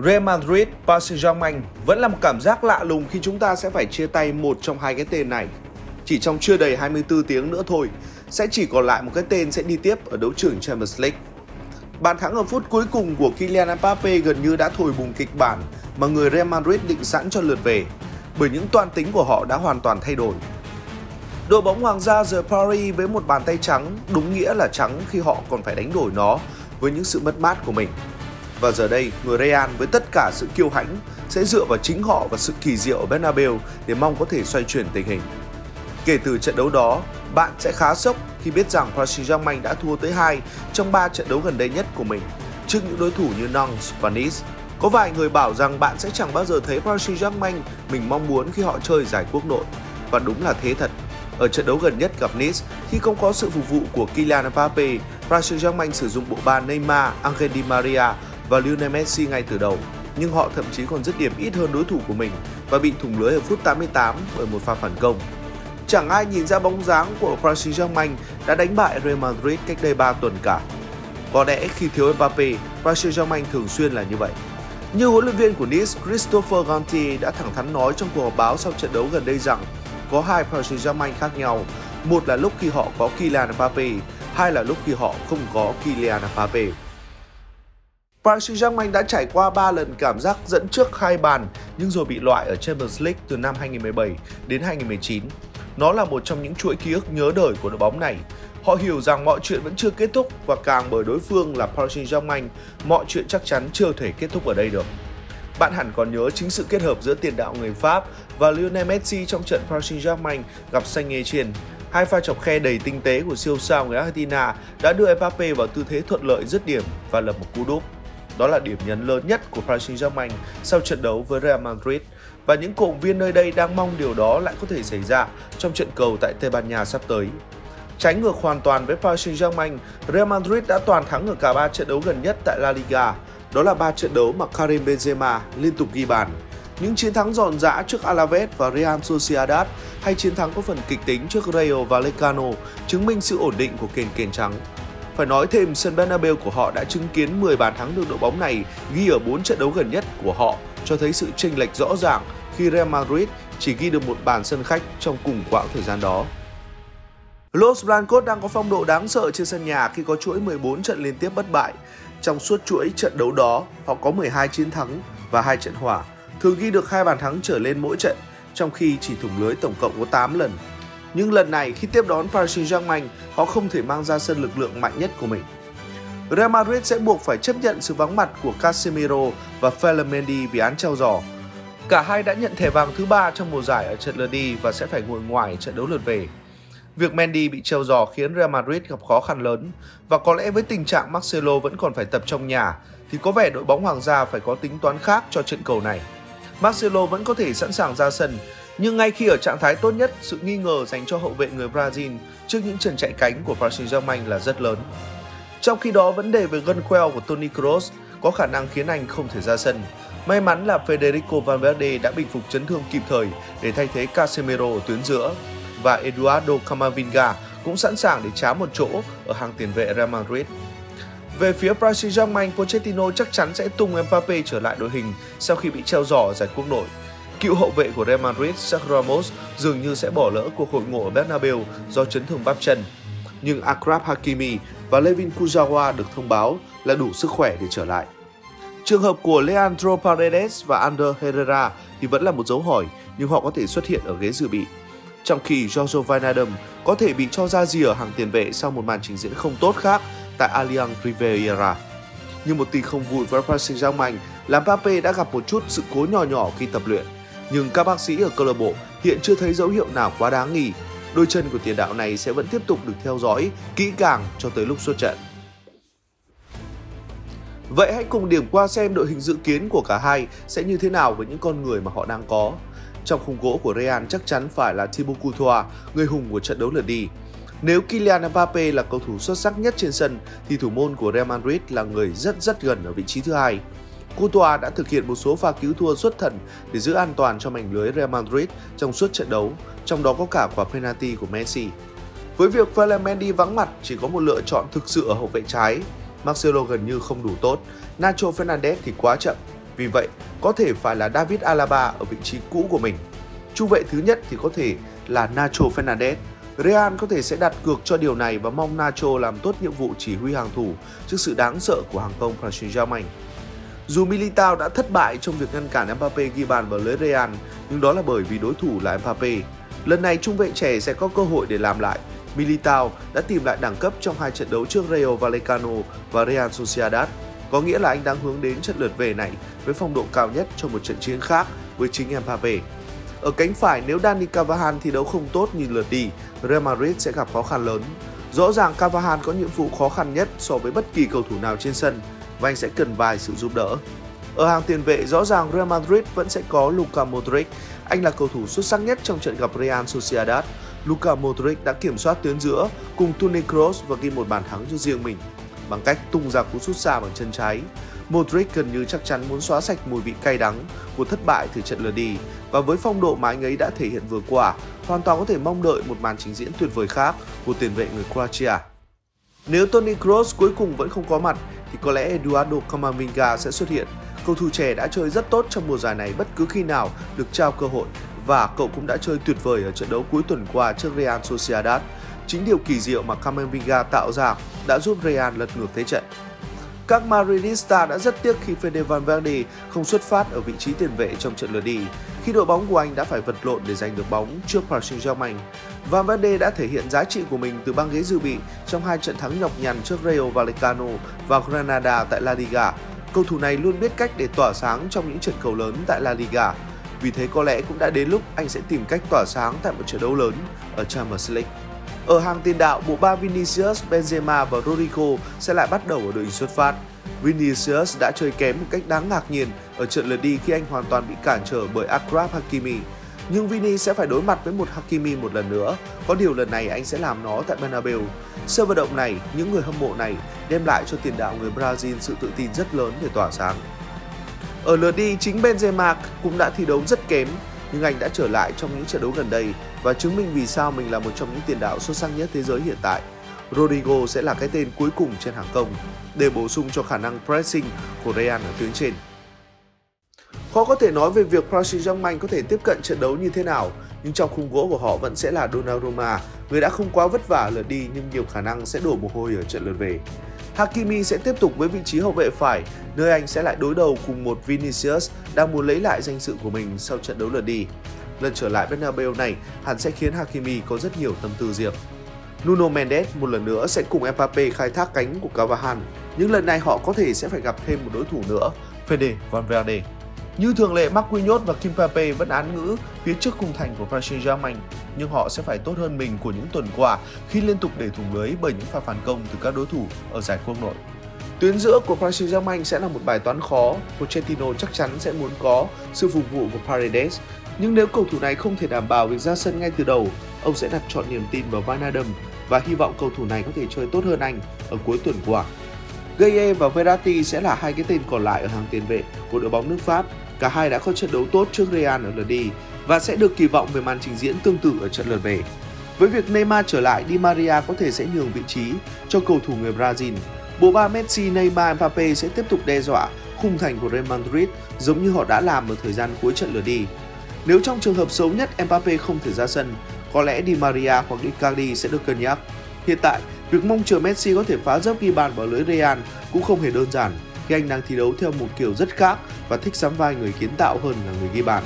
Real Madrid, Paris Saint-Germain vẫn là một cảm giác lạ lùng khi chúng ta sẽ phải chia tay một trong hai cái tên này. Chỉ trong chưa đầy 24 tiếng nữa thôi, sẽ chỉ còn lại một cái tên sẽ đi tiếp ở đấu trường Champions League. Bàn thắng ở phút cuối cùng của Kylian Mbappé gần như đã thổi bùng kịch bản mà người Real Madrid định sẵn cho lượt về, bởi những toan tính của họ đã hoàn toàn thay đổi. Đội bóng Hoàng gia The Paris với một bàn tay trắng, đúng nghĩa là trắng khi họ còn phải đánh đổi nó với những sự mất mát của mình. Và giờ đây, người Real với tất cả sự kiêu hãnh sẽ dựa vào chính họ và sự kỳ diệu ở Bernabeu để mong có thể xoay chuyển tình hình. Kể từ trận đấu đó, bạn sẽ khá sốc khi biết rằng Paris Saint-Germain đã thua tới 2 trong 3 trận đấu gần đây nhất của mình trước những đối thủ như Nantes và Nice. Có vài người bảo rằng bạn sẽ chẳng bao giờ thấy Paris Saint-Germain mình mong muốn khi họ chơi giải quốc nội. Và đúng là thế thật. Ở trận đấu gần nhất gặp Nice, khi không có sự phục vụ của Kylian Mbappé, Paris Saint-Germain sử dụng bộ ba Neymar, Angel Di Maria và Lionel Messi ngay từ đầu. Nhưng họ thậm chí còn dứt điểm ít hơn đối thủ của mình và bị thủng lưới ở phút 88 bởi một pha phản công. Chẳng ai nhìn ra bóng dáng của Paris Saint-Germain đã đánh bại Real Madrid cách đây 3 tuần cả. Có lẽ khi thiếu Mbappé, Paris Saint-Germain thường xuyên là như vậy. Như huấn luyện viên của Nice Christophe Galtier đã thẳng thắn nói trong cuộc họp báo sau trận đấu gần đây rằng có hai Paris Saint-Germain khác nhau, một là lúc khi họ có Kylian Mbappé, hai là lúc khi họ không có Kylian Mbappé. Paris Saint-Germain đã trải qua 3 lần cảm giác dẫn trước 2 bàn nhưng rồi bị loại ở Champions League từ năm 2017 đến 2019. Nó là một trong những chuỗi ký ức nhớ đời của đội bóng này. Họ hiểu rằng mọi chuyện vẫn chưa kết thúc và càng bởi đối phương là Paris Saint-Germain, mọi chuyện chắc chắn chưa thể kết thúc ở đây được. Bạn hẳn còn nhớ chính sự kết hợp giữa tiền đạo người Pháp và Lionel Messi trong trận Paris Saint-Germain gặp Saint-Étienne. Hai pha chọc khe đầy tinh tế của siêu sao người Argentina đã đưa Mbappé vào tư thế thuận lợi dứt điểm và lập một cú đúp. Đó là điểm nhấn lớn nhất của Paris Saint-Germain sau trận đấu với Real Madrid và những cổ động viên nơi đây đang mong điều đó lại có thể xảy ra trong trận cầu tại Tây Ban Nha sắp tới. Trái ngược hoàn toàn với Paris Saint-Germain, Real Madrid đã toàn thắng ở cả 3 trận đấu gần nhất tại La Liga. Đó là 3 trận đấu mà Karim Benzema liên tục ghi bàn. Những chiến thắng giòn giã trước Alaves và Real Sociedad hay chiến thắng có phần kịch tính trước Rayo Vallecano chứng minh sự ổn định của kền trắng. Phải nói thêm, sân Bernabeu của họ đã chứng kiến 10 bàn thắng được đội bóng này ghi ở 4 trận đấu gần nhất của họ, cho thấy sự chênh lệch rõ ràng khi Real Madrid chỉ ghi được một bàn sân khách trong cùng quãng thời gian đó. Los Blancos đang có phong độ đáng sợ trên sân nhà khi có chuỗi 14 trận liên tiếp bất bại. Trong suốt chuỗi trận đấu đó, họ có 12 chiến thắng và 2 trận hòa, thường ghi được 2 bàn thắng trở lên mỗi trận, trong khi chỉ thủng lưới tổng cộng có 8 lần. Nhưng lần này khi tiếp đón Paris Saint-Germain, họ không thể mang ra sân lực lượng mạnh nhất của mình. Real Madrid sẽ buộc phải chấp nhận sự vắng mặt của Casemiro và Ferland Mendy vì án treo giò. Cả hai đã nhận thẻ vàng thứ 3 trong mùa giải ở trận lượt đi và sẽ phải ngồi ngoài trận đấu lượt về. Việc Mendy bị treo giò khiến Real Madrid gặp khó khăn lớn và có lẽ với tình trạng Marcelo vẫn còn phải tập trong nhà thì có vẻ đội bóng Hoàng gia phải có tính toán khác cho trận cầu này. Marcelo vẫn có thể sẵn sàng ra sân, nhưng ngay khi ở trạng thái tốt nhất, sự nghi ngờ dành cho hậu vệ người Brazil trước những trận chạy cánh của Paris Saint-Germain là rất lớn. Trong khi đó, vấn đề về gân queo của Toni Kroos có khả năng khiến anh không thể ra sân. May mắn là Federico Valverde đã bình phục chấn thương kịp thời để thay thế Casemiro ở tuyến giữa và Eduardo Camavinga cũng sẵn sàng để trá một chỗ ở hàng tiền vệ Real Madrid. Về phía Paris Saint-Germain, Pochettino chắc chắn sẽ tung Mbappé trở lại đội hình sau khi bị treo giò ở giải quốc nội. Cựu hậu vệ của Real Madrid Sergio Ramos dường như sẽ bỏ lỡ cuộc hội ngộ ở Bernabeu do chấn thương bắp chân. Nhưng Achraf Hakimi và Layvin Kurzawa được thông báo là đủ sức khỏe để trở lại. Trường hợp của Leandro Paredes và Ander Herrera thì vẫn là một dấu hỏi, nhưng họ có thể xuất hiện ở ghế dự bị. Trong khi Jorge Wijnaldum có thể bị cho ra rìa hàng tiền vệ sau một màn trình diễn không tốt khác tại Allianz Riviera. Nhưng một tin không vui với Paris Saint-Germain là Mbappé đã gặp một chút sự cố nhỏ khi tập luyện. Nhưng các bác sĩ ở câu lạc bộ hiện chưa thấy dấu hiệu nào quá đáng nghi. Đôi chân của tiền đạo này sẽ vẫn tiếp tục được theo dõi kỹ càng cho tới lúc xuất trận. Vậy hãy cùng điểm qua xem đội hình dự kiến của cả hai sẽ như thế nào với những con người mà họ đang có. Trong khung gỗ của Real chắc chắn phải là Thibaut Courtois, người hùng của trận đấu lượt đi. Nếu Kylian Mbappé là cầu thủ xuất sắc nhất trên sân thì thủ môn của Real Madrid là người rất gần ở vị trí thứ hai. Courtois đã thực hiện một số pha cứu thua xuất thần để giữ an toàn cho mảnh lưới Real Madrid trong suốt trận đấu, trong đó có cả quả penalty của Messi. Với việc Ferland Mendy vắng mặt, chỉ có một lựa chọn thực sự ở hậu vệ trái. Marcelo gần như không đủ tốt, Nacho Fernandez thì quá chậm. Vì vậy, có thể phải là David Alaba ở vị trí cũ của mình. Trung vệ thứ nhất thì có thể là Nacho Fernandez. Real có thể sẽ đặt cược cho điều này và mong Nacho làm tốt nhiệm vụ chỉ huy hàng thủ trước sự đáng sợ của hàng công Paris Saint-Germain. Dù Militao đã thất bại trong việc ngăn cản Mbappé ghi bàn vào lưới Real, nhưng đó là bởi vì đối thủ là Mbappé. Lần này trung vệ trẻ sẽ có cơ hội để làm lại. Militao đã tìm lại đẳng cấp trong hai trận đấu trước Rayo Vallecano và Real Sociedad. Có nghĩa là anh đang hướng đến trận lượt về này với phong độ cao nhất cho một trận chiến khác với chính Mbappé. Ở cánh phải, nếu Dani Carvajal thi đấu không tốt như lượt đi, Real Madrid sẽ gặp khó khăn lớn. Rõ ràng Carvajal có nhiệm vụ khó khăn nhất so với bất kỳ cầu thủ nào trên sân và anh sẽ cần vài sự giúp đỡ. Ở hàng tiền vệ, rõ ràng Real Madrid vẫn sẽ có Luka Modric. Anh là cầu thủ xuất sắc nhất trong trận gặp Real Sociedad. Luka Modric đã kiểm soát tuyến giữa cùng Toni Kroos và ghi một bàn thắng cho riêng mình bằng cách tung ra cú sút xa bằng chân trái. Modric gần như chắc chắn muốn xóa sạch mùi vị cay đắng của thất bại từ trận lượt đi, và với phong độ mà anh ấy đã thể hiện vừa qua, hoàn toàn có thể mong đợi một màn trình diễn tuyệt vời khác của tiền vệ người Croatia. Nếu Toni Kroos cuối cùng vẫn không có mặt thì có lẽ Eduardo Camavinga sẽ xuất hiện. Cầu thủ trẻ đã chơi rất tốt trong mùa giải này bất cứ khi nào được trao cơ hội, và cậu cũng đã chơi tuyệt vời ở trận đấu cuối tuần qua trước Real Sociedad. Chính điều kỳ diệu mà Camavinga tạo ra đã giúp Real lật ngược thế trận. Các Madridista đã rất tiếc khi Fede Valverde không xuất phát ở vị trí tiền vệ trong trận lượt đi, khi đội bóng của anh đã phải vật lộn để giành được bóng trước Paris Saint-Germain. Valverde đã thể hiện giá trị của mình từ băng ghế dự bị trong hai trận thắng nhọc nhằn trước Rayo Vallecano và Granada tại La Liga. Cầu thủ này luôn biết cách để tỏa sáng trong những trận cầu lớn tại La Liga. Vì thế có lẽ cũng đã đến lúc anh sẽ tìm cách tỏa sáng tại một trận đấu lớn ở Champions League. Ở hàng tiền đạo, bộ ba Vinicius, Benzema và Rodrigo sẽ lại bắt đầu ở đội hình xuất phát. Vinicius đã chơi kém một cách đáng ngạc nhiên ở trận lượt đi khi anh hoàn toàn bị cản trở bởi Achraf Hakimi. Nhưng Vini sẽ phải đối mặt với một Hakimi một lần nữa, có điều lần này anh sẽ làm nó tại Bernabeu. Sân vận động này, những người hâm mộ này đem lại cho tiền đạo người Brazil sự tự tin rất lớn để tỏa sáng. Ở lượt đi, chính Benzema cũng đã thi đấu rất kém, nhưng anh đã trở lại trong những trận đấu gần đây và chứng minh vì sao mình là một trong những tiền đạo xuất sắc nhất thế giới hiện tại. Rodrigo sẽ là cái tên cuối cùng trên hàng công để bổ sung cho khả năng pressing của Real ở tuyến trên. Khó có thể nói về việc Paris Saint-Germain có thể tiếp cận trận đấu như thế nào, nhưng trong khung gỗ của họ vẫn sẽ là Donnarumma, người đã không quá vất vả ở lượt đi nhưng nhiều khả năng sẽ đổ mồ hôi ở trận lượt về. Hakimi sẽ tiếp tục với vị trí hậu vệ phải, nơi anh sẽ lại đối đầu cùng một Vinicius đang muốn lấy lại danh dự của mình sau trận đấu lượt đi. Lần trở lại Bernabeu này hẳn sẽ khiến Hakimi có rất nhiều tâm tư riêng. Nuno Mendes một lần nữa sẽ cùng Mbappé khai thác cánh của Carvajal, nhưng lần này họ có thể sẽ phải gặp thêm một đối thủ nữa, Fede Valverde. Như thường lệ, Marquinhos và Kimpembe vẫn án ngữ phía trước khung thành của Paris Saint-Germain, nhưng họ sẽ phải tốt hơn mình của những tuần qua khi liên tục để thủng lưới bởi những pha phản công từ các đối thủ ở giải quốc nội. Tuyến giữa của Paris Saint-Germain sẽ là một bài toán khó, Pochettino chắc chắn sẽ muốn có sự phục vụ của Paredes, nhưng nếu cầu thủ này không thể đảm bảo việc ra sân ngay từ đầu, ông sẽ đặt trọn niềm tin vào Wijnaldum và hy vọng cầu thủ này có thể chơi tốt hơn anh ở cuối tuần qua. Gueye và Verratti sẽ là hai cái tên còn lại ở hàng tiền vệ của đội bóng nước Pháp. Cả hai đã có trận đấu tốt trước Real ở lượt đi và sẽ được kỳ vọng về màn trình diễn tương tự ở trận lượt về. Với việc Neymar trở lại, Di Maria có thể sẽ nhường vị trí cho cầu thủ người Brazil. Bộ ba Messi, Neymar, Mbappé sẽ tiếp tục đe dọa khung thành của Real Madrid giống như họ đã làm ở thời gian cuối trận lượt đi. Nếu trong trường hợp xấu nhất Mbappé không thể ra sân, có lẽ Di Maria hoặc Icardi sẽ được cân nhắc. Hiện tại, việc mong chờ Messi có thể phá dấp ghi bàn vào lưới Real cũng không hề đơn giản khi anh đang thi đấu theo một kiểu rất khác và thích sắm vai người kiến tạo hơn là người ghi bàn.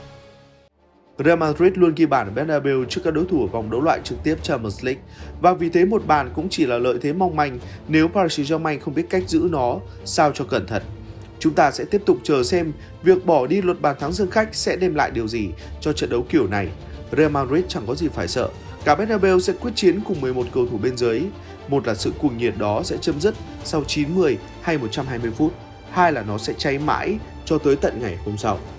Real Madrid luôn ghi bàn ở Bernabeu trước các đối thủ ở vòng đấu loại trực tiếp Champions League, và vì thế một bàn cũng chỉ là lợi thế mong manh nếu Paris Saint-Germain không biết cách giữ nó sao cho cẩn thận. Chúng ta sẽ tiếp tục chờ xem việc bỏ đi luật bàn thắng sân khách sẽ đem lại điều gì cho trận đấu kiểu này. Real Madrid chẳng có gì phải sợ, cả Bernabeu sẽ quyết chiến cùng 11 cầu thủ bên dưới. Một là sự cuồng nhiệt đó sẽ chấm dứt sau 90 hay 120 phút, hai là nó sẽ cháy mãi cho tới tận ngày hôm sau.